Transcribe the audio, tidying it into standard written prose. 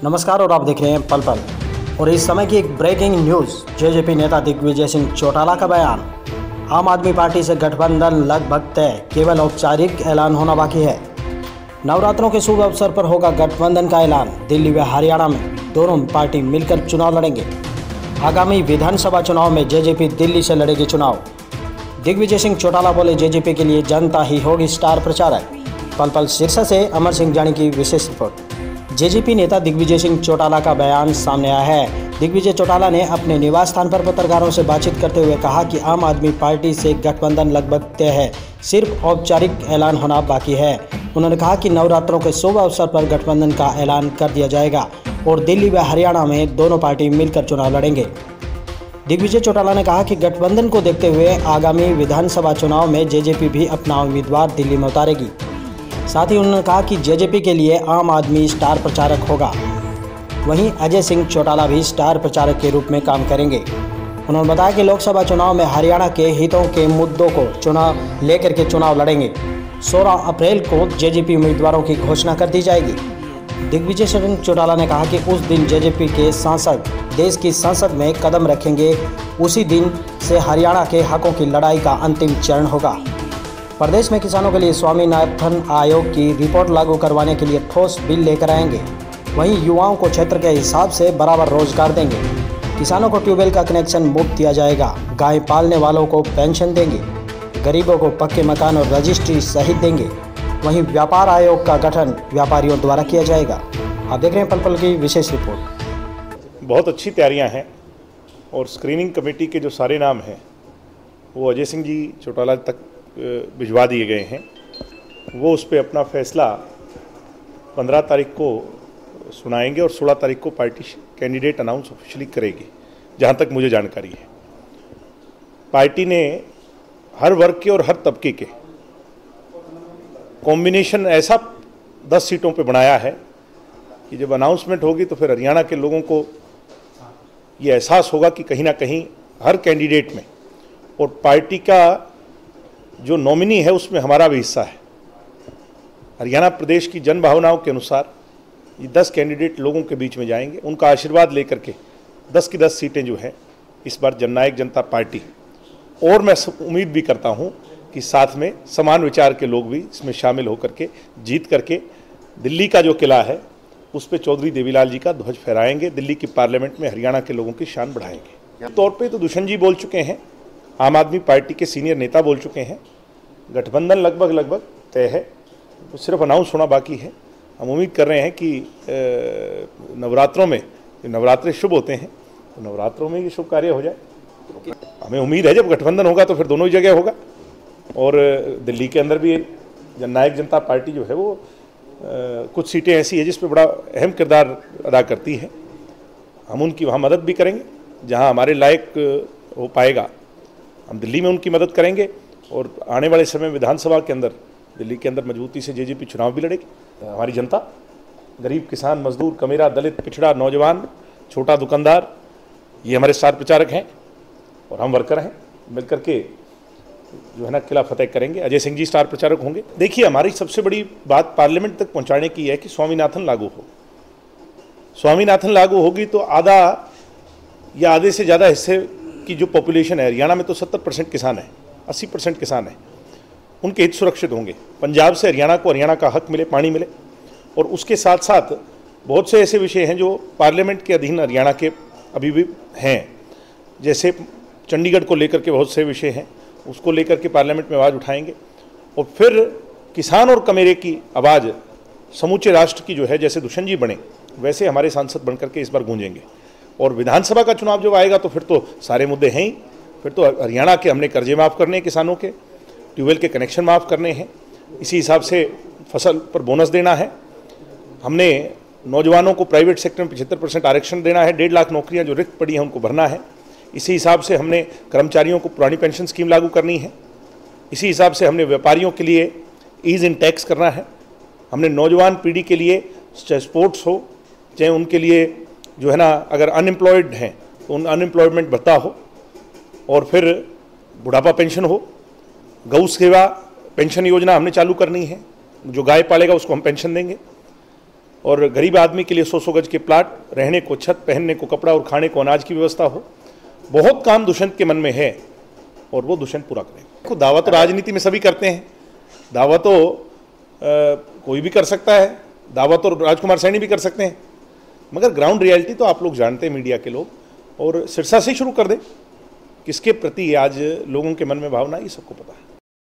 नमस्कार और आप देख रहे हैं पल पल। और इस समय की एक ब्रेकिंग न्यूज़, जेजेपी नेता दिग्विजय सिंह चौटाला का बयान। आम आदमी पार्टी से गठबंधन लगभग तय, केवल औपचारिक ऐलान होना बाकी है। नवरात्रों के शुभ अवसर पर होगा गठबंधन का ऐलान। दिल्ली व हरियाणा में दोनों पार्टी मिलकर चुनाव लड़ेंगे। आगामी विधानसभा चुनाव में जेजेपी दिल्ली से लड़ेगी चुनाव। दिग्विजय सिंह चौटाला बोले, जेजेपी के लिए जनता ही होगी स्टार प्रचारक। पल पल शीर्षक से अमर सिंह जानी की विशेष रिपोर्ट। जेजेपी नेता दिग्विजय सिंह चौटाला का बयान सामने आया है। दिग्विजय चौटाला ने अपने निवास स्थान पर पत्रकारों से बातचीत करते हुए कहा कि आम आदमी पार्टी से गठबंधन लगभग तय है, सिर्फ औपचारिक ऐलान होना बाकी है। उन्होंने कहा कि नवरात्रों के शुभ अवसर पर गठबंधन का ऐलान कर दिया जाएगा और दिल्ली व हरियाणा में दोनों पार्टी मिलकर चुनाव लड़ेंगे। दिग्विजय चौटाला ने कहा कि गठबंधन को देखते हुए आगामी विधानसभा चुनाव में जेजेपी भी अपना उम्मीदवार दिल्ली में उतारेगी। साथ ही उन्होंने कहा कि जेजेपी के लिए आम आदमी स्टार प्रचारक होगा। वहीं अजय सिंह चौटाला भी स्टार प्रचारक के रूप में काम करेंगे। उन्होंने बताया कि लोकसभा चुनाव में हरियाणा के हितों के मुद्दों को लेकर के चुनाव लड़ेंगे। 16 अप्रैल को जेजेपी उम्मीदवारों की घोषणा कर दी जाएगी। दिग्विजय सिंह चौटाला ने कहा कि उस दिन जेजेपी के सांसद देश की संसद में कदम रखेंगे। उसी दिन से हरियाणा के हकों की लड़ाई का अंतिम चरण होगा। प्रदेश में किसानों के लिए स्वामीनाथन आयोग की रिपोर्ट लागू करवाने के लिए ठोस बिल लेकर आएंगे। वहीं युवाओं को क्षेत्र के हिसाब से बराबर रोजगार देंगे। किसानों को ट्यूबवेल का कनेक्शन मुफ्त दिया जाएगा। गाय पालने वालों को पेंशन देंगे। गरीबों को पक्के मकान और रजिस्ट्री सहित देंगे। वहीं व्यापार आयोग का गठन व्यापारियों द्वारा किया जाएगा। आप देख रहे हैं पल पल की विशेष रिपोर्ट। बहुत अच्छी तैयारियां हैं और स्क्रीनिंग कमेटी के जो सारे नाम हैं वो अजय सिंह जी चौटाला तक भिजवा दिए गए हैं। वो उस पर अपना फैसला 15 तारीख को सुनाएंगे और 16 तारीख को पार्टी कैंडिडेट अनाउंस ऑफिशियली करेगी, जहां तक मुझे जानकारी है। पार्टी ने हर वर्ग के और हर तबके के कॉम्बिनेशन ऐसा 10 सीटों पे बनाया है कि जब अनाउंसमेंट होगी तो फिर हरियाणा के लोगों को ये एहसास होगा कि कहीं ना कहीं हर कैंडिडेट में और पार्टी का जो नॉमिनी है उसमें हमारा भी हिस्सा है। हरियाणा प्रदेश की जन भावनाओं के अनुसार ये 10 कैंडिडेट लोगों के बीच में जाएंगे। उनका आशीर्वाद लेकर के 10 की 10 सीटें जो हैं इस बार जननायक जनता पार्टी, और मैं उम्मीद भी करता हूं कि साथ में समान विचार के लोग भी इसमें शामिल होकर के जीत करके दिल्ली का जो किला है उस पर चौधरी देवीलाल जी का ध्वज फहराएंगे। दिल्ली की पार्लियामेंट में हरियाणा के लोगों की शान बढ़ाएंगे। तौर पर तो दुष्यंत जी बोल चुके हैं, आम आदमी पार्टी के सीनियर नेता बोल चुके हैं, गठबंधन लगभग तय है, तो सिर्फ अनाउंस होना बाकी है। हम उम्मीद कर रहे हैं कि नवरात्रों में, नवरात्रे शुभ होते हैं, तो नवरात्रों में ये शुभ कार्य हो जाए। हमें उम्मीद है जब गठबंधन होगा तो फिर दोनों ही जगह होगा। और दिल्ली के अंदर भी जननायक जनता पार्टी जो है वो कुछ सीटें ऐसी है जिस पर बड़ा अहम किरदार अदा करती है। हम उनकी वहाँ मदद भी करेंगे, जहाँ हमारे लायक हो पाएगा हम दिल्ली में उनकी मदद करेंगे। और आने वाले समय विधानसभा के अंदर दिल्ली के अंदर मजबूती से जेजेपी चुनाव भी लड़ेगी। हमारी जनता, गरीब, किसान, मजदूर, कमेरा, दलित, पिछड़ा, नौजवान, छोटा दुकानदार, ये हमारे स्टार प्रचारक हैं और हम वर्कर हैं। मिलकर के जो है ना किला फतेह करेंगे। अजय सिंह जी स्टार प्रचारक होंगे। देखिए, हमारी सबसे बड़ी बात पार्लियामेंट तक पहुंचाने की है कि स्वामीनाथन लागू हो। स्वामीनाथन लागू होगी तो आधा या आधे से ज़्यादा हिस्से की जो पॉपुलेशन है, हरियाणा में तो 70% किसान है, 80% किसान है, उनके हित सुरक्षित होंगे। पंजाब से हरियाणा को हरियाणा का हक मिले, पानी मिले। और उसके साथ साथ बहुत से ऐसे विषय हैं जो पार्लियामेंट के अधीन हरियाणा के अभी भी हैं, जैसे चंडीगढ़ को लेकर के बहुत से विषय हैं, उसको लेकर के पार्लियामेंट में आवाज़ उठाएंगे। और फिर किसान और कमेरे की आवाज़ समूचे राष्ट्र की जो है, जैसे दुष्यंत जी बने वैसे हमारे सांसद बनकर के इस बार गूंजेंगे। और विधानसभा का चुनाव जब आएगा तो फिर तो सारे मुद्दे हैं ही। फिर तो हरियाणा के हमने कर्जे माफ़ करने हैं, किसानों के ट्यूबवेल के कनेक्शन माफ़ करने हैं, इसी हिसाब से फसल पर बोनस देना है, हमने नौजवानों को प्राइवेट सेक्टर में 75% आरक्षण देना है, 1.5 लाख नौकरियां जो रिक्त पड़ी हैं उनको भरना है, इसी हिसाब से हमने कर्मचारियों को पुरानी पेंशन स्कीम लागू करनी है, इसी हिसाब से हमने व्यापारियों के लिए ईज इन टैक्स करना है, हमने नौजवान पीढ़ी के लिए चाहे स्पोर्ट्स हो, चाहे उनके लिए जो है ना अगर अनएम्प्लॉयड हैं तो उन अनएम्प्लॉयमेंट भत्ता हो, और फिर बुढ़ापा पेंशन हो, गौ सेवा पेंशन योजना हमने चालू करनी है, जो गाय पालेगा उसको हम पेंशन देंगे। और गरीब आदमी के लिए 100-100 गज के प्लाट, रहने को छत, पहनने को कपड़ा और खाने को अनाज की व्यवस्था हो। बहुत काम दुष्यंत के मन में है और वो दुष्यंत पूरा करेगा। दावा तो राजनीति में सभी करते हैं, दावा तो कोई भी कर सकता है, दावा तो राजकुमार सैनी भी कर सकते हैं, मगर ग्राउंड रियलिटी तो आप लोग जानते हैं, मीडिया के लोग, और सिरसा से शुरू कर दें किसके प्रति आज लोगों के मन में भावना, ये सबको पता है।